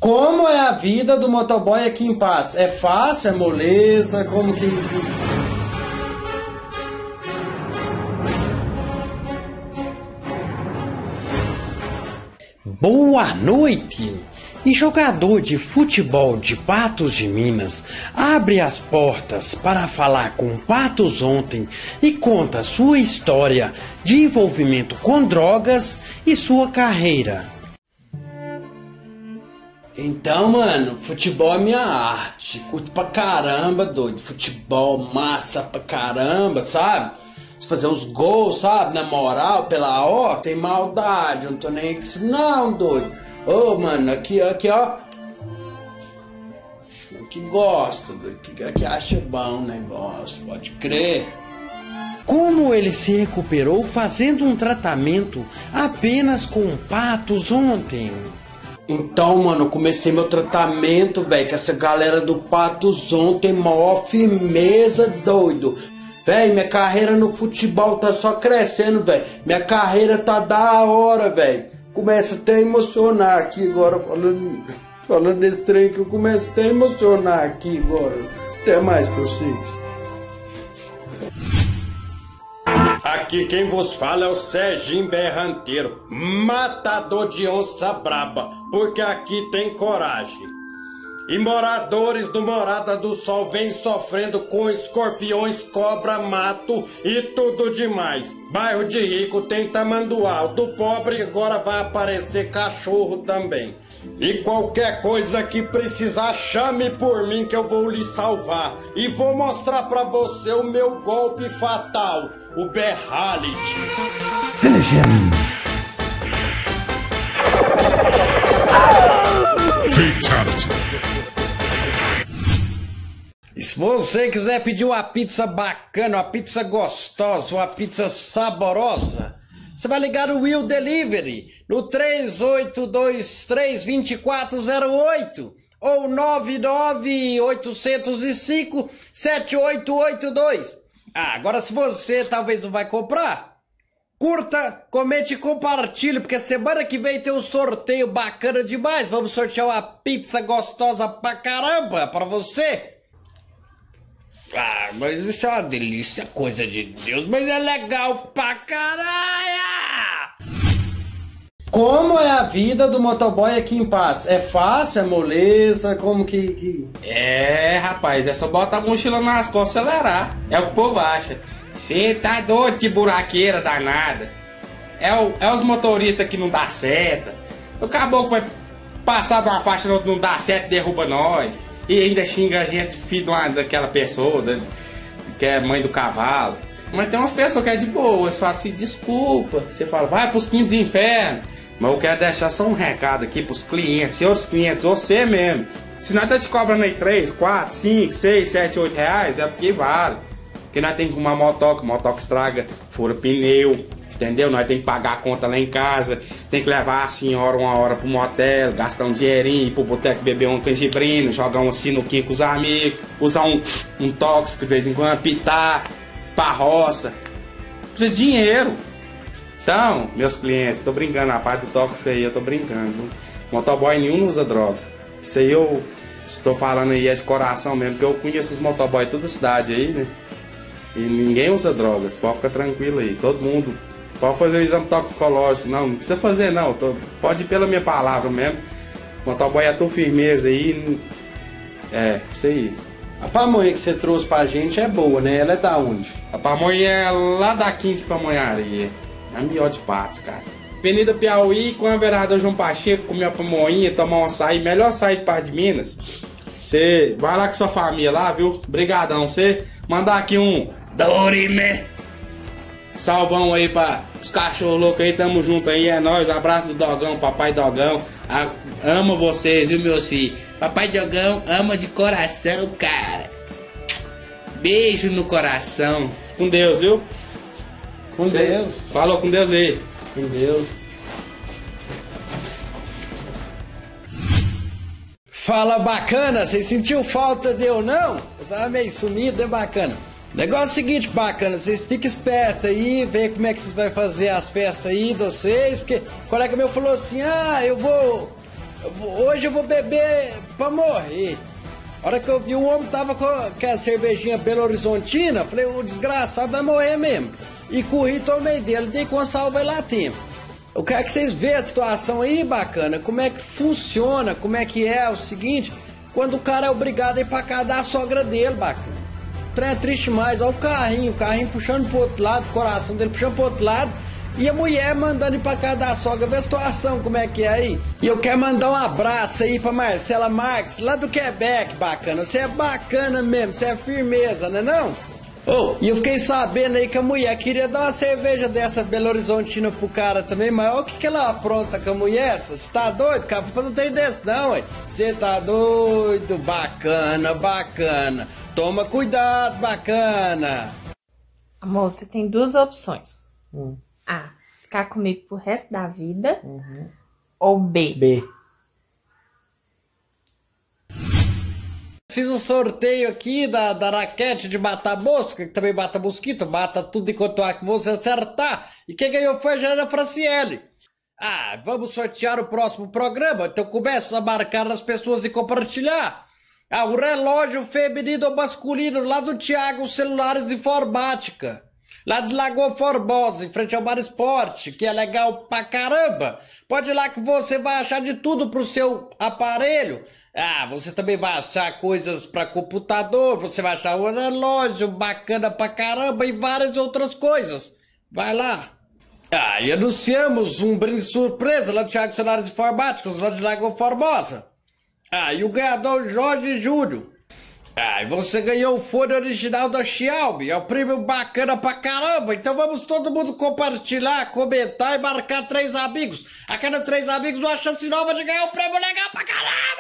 Como é a vida do motoboy aqui em Patos? É fácil? É moleza? Como que... Boa noite! E jogador de futebol de Patos de Minas abre as portas para falar com Patos ontem e conta sua história de envolvimento com drogas e sua carreira. Então, mano, futebol é minha arte. Curto pra caramba, doido. Futebol, massa pra caramba, sabe? Fazer uns gols, sabe? Na moral, pela ó, sem maldade. Eu não tô nem com isso, não, doido. Ô, mano, aqui, ó. Que gosto, doido. Que acha bom o negócio, pode crer. Como ele se recuperou fazendo um tratamento apenas com Patos ontem? Então, mano, eu comecei meu tratamento, velho, com essa galera do Patos ontem, maior firmeza, doido. Velho, minha carreira no futebol tá só crescendo, velho. Minha carreira tá da hora, velho. Começa até a emocionar aqui agora, falando nesse trem que eu começo até a emocionar aqui agora. Até mais pra vocês. Aqui quem vos fala é o Serginho Berranteiro, matador de onça braba, porque aqui tem coragem. E moradores do Morada do Sol vêm sofrendo com escorpiões, cobra, mato e tudo demais. Bairro de rico tem tamanduá, do pobre agora vai aparecer cachorro também. E qualquer coisa que precisar, chame por mim que eu vou lhe salvar. E vou mostrar pra você o meu golpe fatal, o Berrality. Finish him. Fatality. E se você quiser pedir uma pizza bacana, uma pizza gostosa, uma pizza saborosa, você vai ligar o Will Delivery no 3823-2408 ou 99805-7882. Agora se você talvez não vai comprar, curta, comente e compartilhe, porque semana que vem tem um sorteio bacana demais. Vamos sortear uma pizza gostosa pra caramba pra você. Ah, mas isso é uma delícia, coisa de Deus, mas é legal pra caralho! Como é a vida do motoboy aqui em Patos? É fácil, é moleza, como que... É, rapaz, é só botar a mochila nas costas e acelerar. É o que o povo acha. Cê tá doido, que buraqueira danada. É os motoristas que não dá seta. O caboclo vai passar de uma faixa, não dá seta, derruba nós. E ainda xinga a gente, filho daquela pessoa, que é mãe do cavalo. Mas tem umas pessoas que é de boa, você fala assim, desculpa. Você fala, vai pros quintos infernos. Mas eu quero deixar só um recado aqui pros clientes, senhores clientes, você mesmo. Se nós tá te cobrando aí 3, 4, 5, 6, 7, 8 reais, é porque vale. Porque nós temos que arrumar motoca estraga, fura pneu, entendeu? Nós temos que pagar a conta lá em casa, tem que levar a senhora uma hora pro motel, gastar um dinheirinho, ir pro boteco beber um canjibrino, jogar um sinuquinho com os amigos, usar um tóxico de vez em quando, pitar, pra roça. Precisa de dinheiro. Então, meus clientes, tô brincando, a parte do tóxico aí eu tô brincando. Viu? Motoboy nenhum não usa droga. Isso aí eu estou falando aí é de coração mesmo, porque eu conheço os motoboy toda a cidade aí, né? E ninguém usa drogas, pode ficar tranquilo aí, todo mundo. Pode fazer o exame toxicológico, não precisa fazer não, pode ir pela minha palavra mesmo. Motoboy é tua firmeza aí, é, isso aí. A pamonha que você trouxe pra gente é boa, né? Ela é da onde? A pamonha é lá da Quinque Pamonharia, é a melhor de Patos, cara. Avenida Piauí, com a vereador João Pacheco, comer a pamonha, tomar um açaí, melhor açaí de Patos de Minas. Você vai lá com sua família lá, viu? Brigadão, você mandar aqui um Dorime. Salvão aí pra os cachorros loucos aí, tamo junto aí, é nóis. Abraço do Dogão, papai Dogão. Amo vocês, viu, meus filhos? Papai Dogão ama de coração, cara. Beijo no coração. Com Deus, viu? Com Deus. Falou com Deus aí. Com Deus. Fala, bacana, vocês sentiu falta de eu não? Eu tava meio sumido, é bacana. Negócio é o seguinte, bacana, vocês fiquem espertos aí, vê como é que vocês vão fazer as festas aí de vocês, porque o colega meu falou assim, eu vou Hoje eu vou beber pra morrer. A hora que eu vi, o homem tava com a cervejinha Belo Horizontina, falei, o desgraçado vai morrer mesmo. E corri, tomei dele, dei com a salva lá tempo. Eu quero que vocês vejam a situação aí, bacana, como é que funciona, como é que é o seguinte, quando o cara é obrigado a ir pra casa da sogra dele, bacana. O trem é triste mais, olha o carrinho puxando pro outro lado, o coração dele puxando pro outro lado, e a mulher mandando ir pra casa da sogra, vê a situação como é que é aí. E eu quero mandar um abraço aí pra Marcela Marques, lá do Quebec, bacana. Você é bacana mesmo, você é firmeza, né não? Oh, e eu fiquei sabendo aí que a mulher queria dar uma cerveja dessa Belo Horizontina pro cara também, mas olha o que ela apronta com a mulher, você tá doido, cara? Não tem desse não, ué. Você tá doido, bacana, bacana. Toma cuidado, bacana. Amor, você tem duas opções. A, ficar comigo pro resto da vida. Ou B. B. Fiz um sorteio aqui da raquete de matar mosca, que também mata mosquito, mata tudo enquanto há que você acertar. E quem ganhou foi a Jana Franciele. Ah, vamos sortear o próximo programa, então começa a marcar as pessoas e compartilhar. Ah, o relógio feminino ou masculino lá do Thiago Celulares Informática. Lá de Lagoa Formosa, em frente ao Bar Esporte, que é legal pra caramba. Pode ir lá que você vai achar de tudo pro seu aparelho. Ah, você também vai achar coisas pra computador, você vai achar um relógio bacana pra caramba e várias outras coisas. Vai lá. Ah, e anunciamos um brinde surpresa lá do Thiago Celulares Informáticos, lá de Lagoa Formosa. Ah, e o ganhador Jorge Júlio. Ah, e você ganhou o fone original da Xiaomi, é um prêmio bacana pra caramba, então vamos todo mundo compartilhar, comentar e marcar 3 amigos. A cada 3 amigos uma chance nova de ganhar um prêmio legal pra caramba!